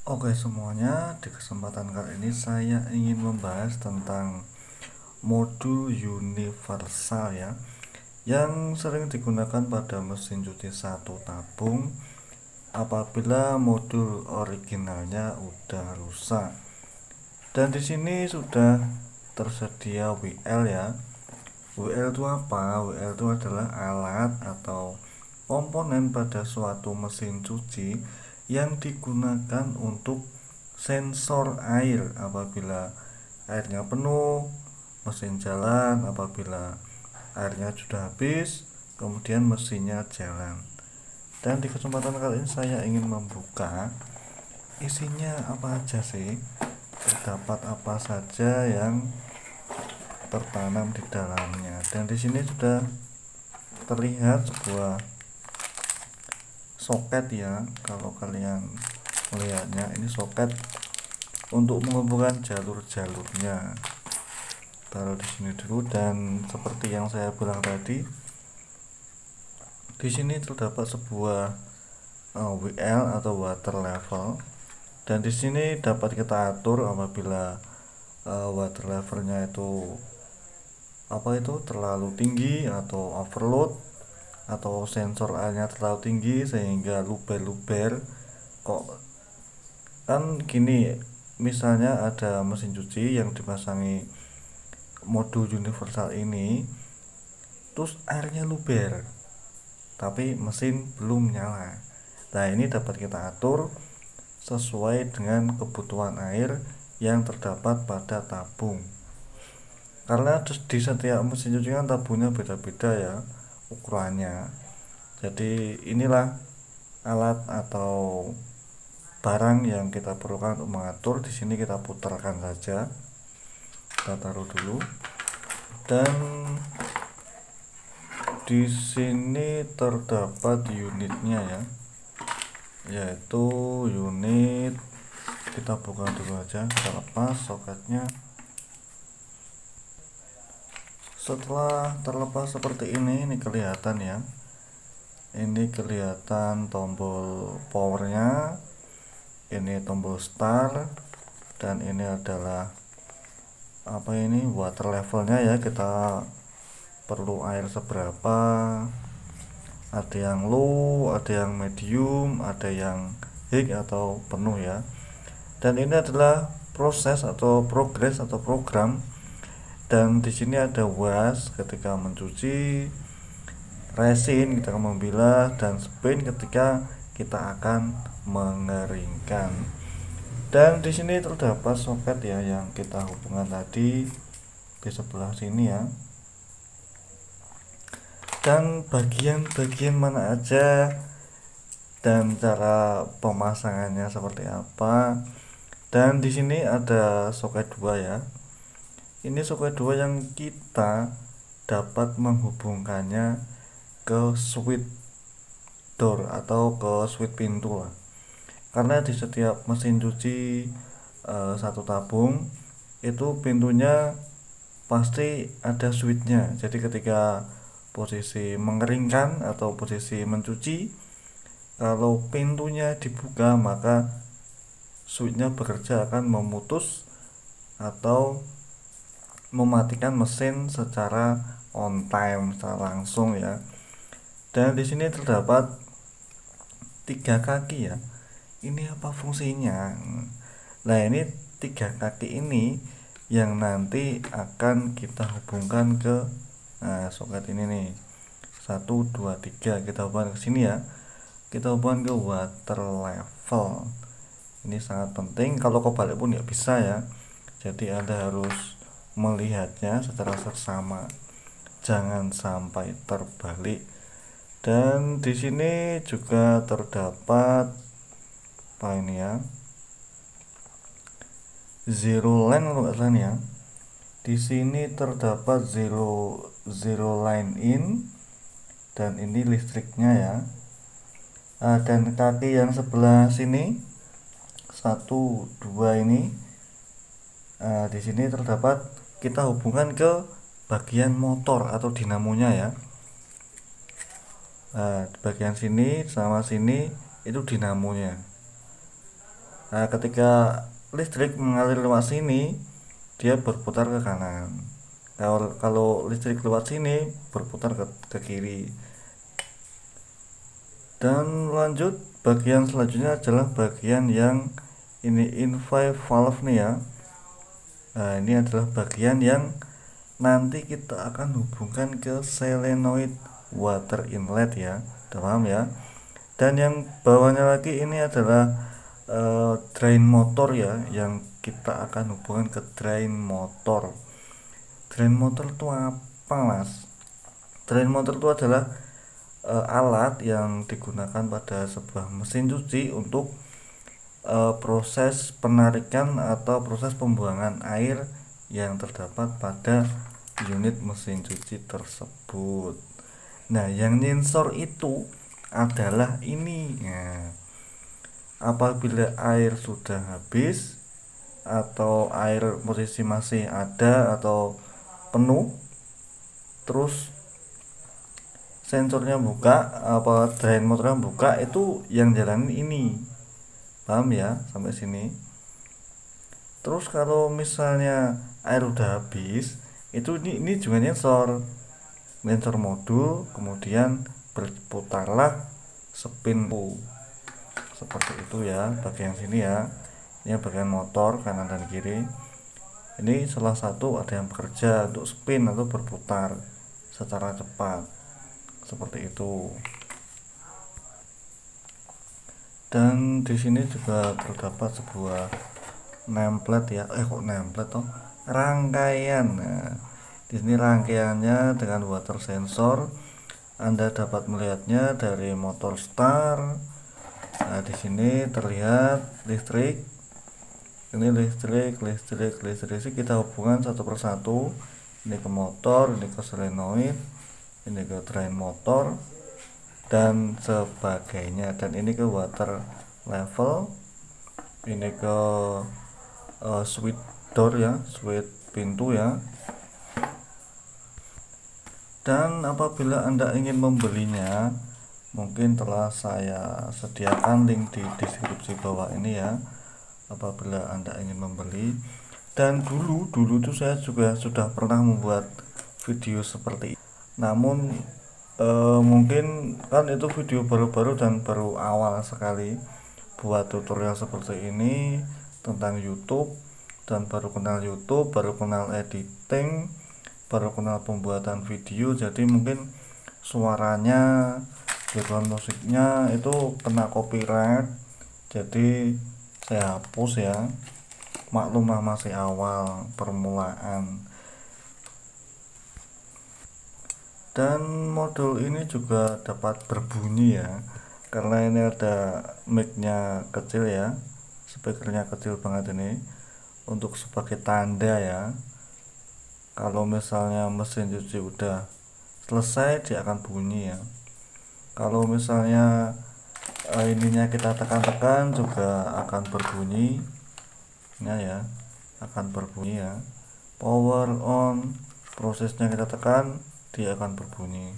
Oke semuanya, di kesempatan kali ini saya ingin membahas tentang modul universal ya, yang sering digunakan pada mesin cuci satu tabung apabila modul originalnya udah rusak. Dan di sini sudah tersedia WL ya. WL itu apa? WL itu adalah alat atau komponen pada suatu mesin cuci yang digunakan untuk sensor air apabila airnya penuh, mesin jalan apabila airnya sudah habis, kemudian mesinnya jalan. Dan di kesempatan kali ini saya ingin membuka isinya apa aja sih, terdapat apa saja yang tertanam di dalamnya. Dan di sini sudah terlihat sebuah soket ya, kalau kalian melihatnya ini soket untuk menghubungkan jalur-jalurnya. Taruh di sini dulu, dan seperti yang saya bilang tadi, di sini terdapat sebuah WL atau water level, dan di sini dapat kita atur apabila water levelnya itu terlalu tinggi atau overload, atau sensor airnya terlalu tinggi sehingga luber-luber. Kok kan gini, misalnya ada mesin cuci yang dipasangi modul universal ini, terus airnya luber tapi mesin belum nyala. Nah, ini dapat kita atur sesuai dengan kebutuhan air yang terdapat pada tabung. Karena di setiap mesin cuci kan tabungnya beda-beda ya ukurannya. Jadi inilah alat atau barang yang kita perlukan untuk mengatur. Di sini kita putarkan saja, kita taruh dulu, dan di sini terdapat unitnya ya, yaitu unit, kita buka dulu aja, kita lepas soketnya. Setelah terlepas seperti ini kelihatan ya, ini kelihatan tombol powernya, ini tombol start, dan ini adalah water levelnya ya, kita perlu air seberapa, ada yang low, ada yang medium, ada yang high atau penuh ya. Dan ini adalah proses atau progress atau program. Dan di sini ada wash ketika mencuci, resin ketika membilas, dan spin ketika kita akan mengeringkan. Dan di sini terdapat soket ya yang kita hubungkan tadi di sebelah sini ya. Dan bagian-bagian mana aja dan cara pemasangannya seperti apa. Dan di sini ada soket 2 ya. Ini soket 2 yang kita dapat menghubungkannya ke switch door atau ke switch pintu lah. Karena di setiap mesin cuci satu tabung itu pintunya pasti ada switchnya. Jadi ketika posisi mengeringkan atau posisi mencuci, kalau pintunya dibuka maka switchnya bekerja akan memutus atau mematikan mesin secara on time, secara langsung ya. Dan di sini terdapat 3 kaki ya. Ini apa fungsinya? Nah, ini 3 kaki ini yang nanti akan kita hubungkan ke soket ini nih. 1 2 3 kita hubungkan ke sini ya. Kita hubungkan ke water level. Ini sangat penting, kalau kebalik pun ya bisa ya. Jadi Anda harus melihatnya secara seksama, jangan sampai terbalik. Dan di sini juga terdapat apa ini ya, zero line kalau nggak salah ya. Di sini terdapat zero line in, dan ini listriknya ya. Dan kaki yang sebelah sini 1 2 ini, di sini terdapat, kita hubungkan ke bagian motor atau dinamonya ya. Di bagian sini sama sini itu dinamonya. Nah, ketika listrik mengalir lewat sini, dia berputar ke kanan. Kalau listrik lewat sini, berputar ke kiri. Dan lanjut, bagian selanjutnya adalah bagian yang ini in-five valve nih ya. Nah, ini adalah bagian yang nanti kita akan hubungkan ke solenoid water inlet ya. Udah paham ya? Dan yang bawahnya lagi ini adalah drain motor ya, yang kita akan hubungkan ke drain motor. Drain motor itu apa, Mas? Drain motor itu adalah alat yang digunakan pada sebuah mesin cuci untuk proses penarikan atau proses pembuangan air yang terdapat pada unit mesin cuci tersebut. Nah, yang nyensor itu adalah ini. Nah, apabila air sudah habis atau air posisi masih ada atau penuh, terus sensornya buka, apa drain motornya buka, itu yang jalanin ini. Paham ya sampai sini? Terus kalau misalnya air udah habis, itu ini juga sensor modul, kemudian berputarlah spin seperti itu ya. Bagian sini ya, ini bagian motor kanan dan kiri. Ini salah satu ada yang bekerja untuk spin atau berputar secara cepat seperti itu. Dan di sini juga terdapat sebuah template ya, kok template toh, rangkaian. Nah, di sini rangkaiannya dengan water sensor. Anda dapat melihatnya dari motor start. Nah, di sini terlihat listrik. Ini listrik kita hubungkan satu persatu. Ini ke motor, ini ke solenoid, ini ke drain motor dan sebagainya, dan ini ke water level, ini ke switch door ya, switch pintu ya. Dan apabila Anda ingin membelinya, mungkin telah saya sediakan link di deskripsi bawah ini ya, apabila Anda ingin membeli. Dan dulu tuh saya juga sudah pernah membuat video seperti ini, namun mungkin kan itu video baru-baru dan baru awal sekali buat tutorial seperti ini tentang YouTube, dan baru kenal YouTube, baru kenal editing, baru kenal pembuatan video. Jadi mungkin suaranya, background musiknya itu kena copyright, jadi saya hapus ya. Maklumlah masih awal permulaan. Dan modul ini juga dapat berbunyi ya, karena ini ada mic-nya kecil ya, speakernya kecil banget ini, untuk sebagai tanda ya, kalau misalnya mesin cuci udah selesai dia akan bunyi ya. Kalau misalnya ininya kita tekan-tekan juga akan berbunyi ya, akan berbunyi ya. Power on, prosesnya kita tekan, dia akan berbunyi.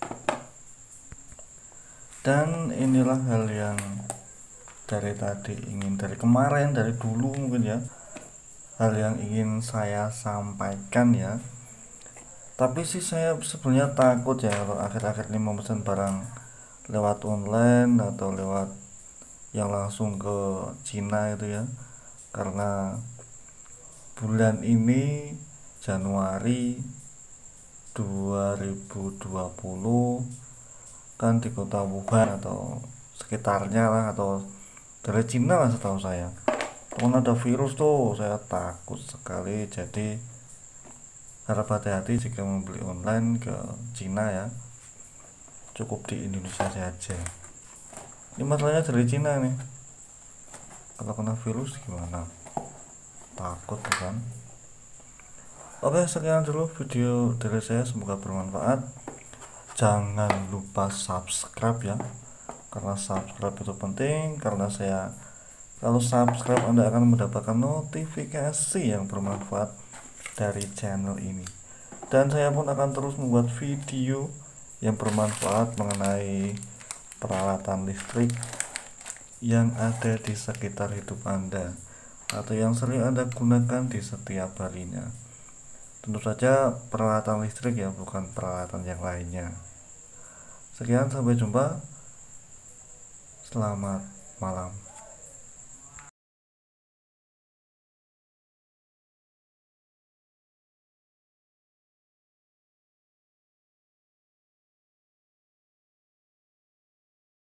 Dan inilah hal yang dari kemarin, dari dulu mungkin ya, hal yang ingin saya sampaikan ya. Tapi sih saya sebenarnya takut ya kalau akhir-akhir ini memesan barang lewat online atau lewat yang langsung ke Cina itu ya, karena bulan ini Januari 2020 kan di kota Wuhan atau sekitarnya lah, atau dari Cina lah setahu saya, karena ada virus tuh. Saya takut sekali, jadi harap hati-hati jika membeli online ke Cina ya, cukup di Indonesia saja. Ini masalahnya dari Cina nih, kalau kena virus gimana, takut kan. Oke, sekian dulu video dari saya, semoga bermanfaat. Jangan lupa subscribe ya, karena subscribe itu penting, karena kalau subscribe Anda akan mendapatkan notifikasi yang bermanfaat dari channel ini. Dan saya pun akan terus membuat video yang bermanfaat mengenai peralatan listrik yang ada di sekitar hidup Anda atau yang sering Anda gunakan di setiap harinya. Tentu saja peralatan listrik ya, bukan peralatan yang lainnya. Sekian, sampai jumpa. Selamat malam.